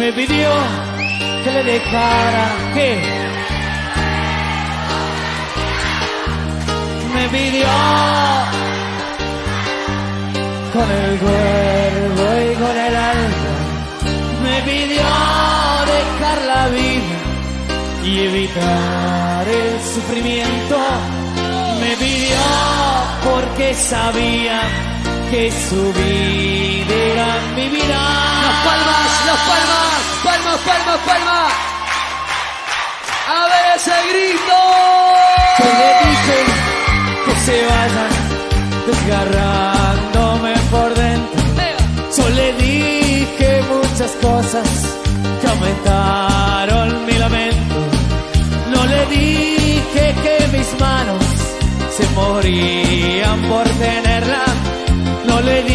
me pidió que le dejara, ¿qué? Me pidió con el cuerpo y con el alma, me pidió dejar la vida y evitar el sufrimiento, me pidió porque sabía que su vida era mi vida. Las palmas, palmas, palmas, palmas. A ver ese grito. Yo le dije que se vayan desgarrándome por dentro. Yo le dije muchas cosas que aumentaron mi lamento. No le dije que mis manos se morían por tenerla. No le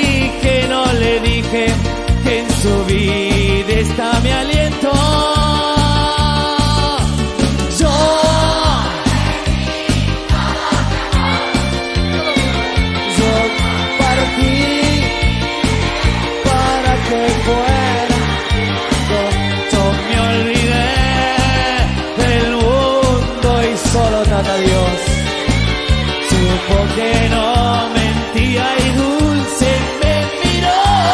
dije que en su vida está mi aliento. Yo partí para que fuera. Yo me olvidé del mundo y solo tata Dios supo que no mentía y dulce me miró.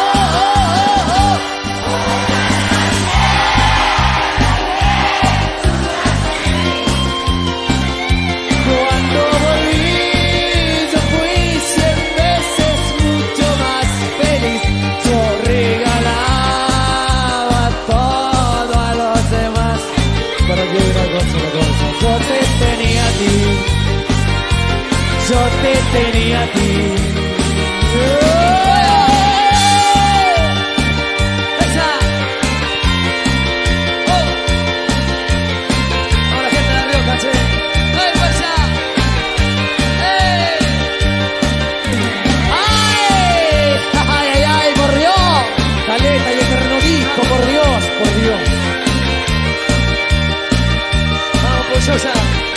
Cuando volví yo fui 100 veces mucho más feliz. Yo regalaba todo a los demás. Para que una cosa, yo te tenía a ti. Yo te tenía a ti. Esa. Oh. Ahora gente de La Rioja, che. ¡Ay, fuerza! ¡Ey! ¡Ay! ¡Ay, ay, ay! ¡Por Dios! Caleta y eterno disco, por Dios, por Dios. Vamos, Pollosa.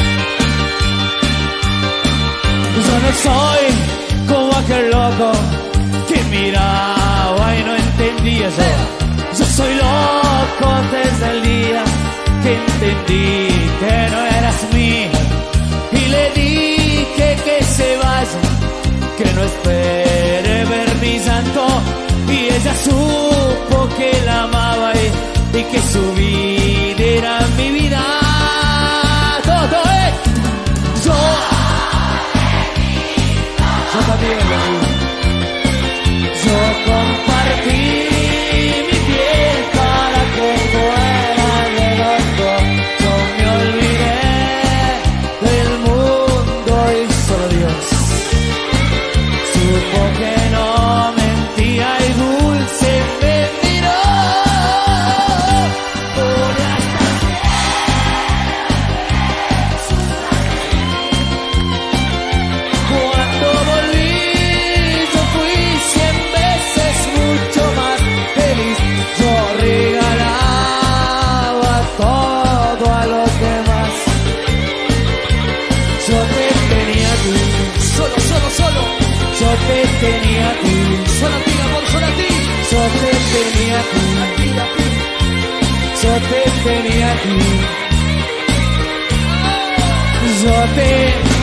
Yo no soy como aquel loco que miraba y no entendía yo. Yo soy loco desde el día que entendí que no eras mía. Y le dije que se vaya, que no espere ver mi llanto. Y ella supo que la amaba y que su vida era mi vida. Todo, yo también lo vi. Yo compartí mi piel para que fuera de los dos. Yo me olvidé del mundo y solo Dios supo que no mentía y dulce me miró. Cuando volví yo fui 100 veces mucho más feliz. Yo regalaba todo a los demás. Yo te tenía a ti. Solo, solo, solo. Yo te tenía a ti. Solo a ti, amor, solo a ti. Yo te tenía a ti. A ti, a ti. Yo te tenía a ti. Yo te